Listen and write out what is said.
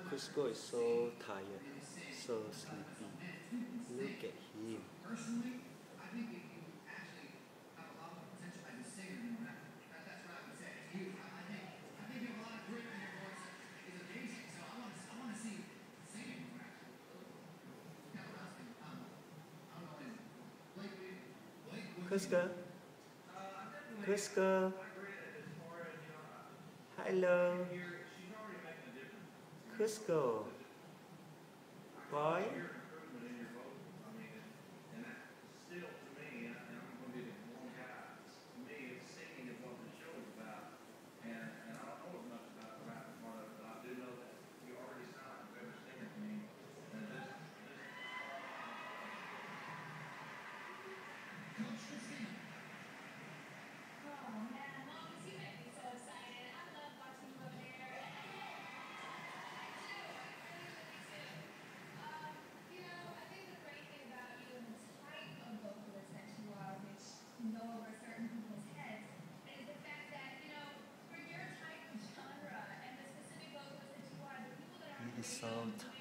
Cusco is so tired, so sleepy. Look at him. Cusco, Cusco, hello, Cusco, boy. Go over certain people's heads is the fact that, for your type of genre and the specific vocals that you are, the people that are He is so creating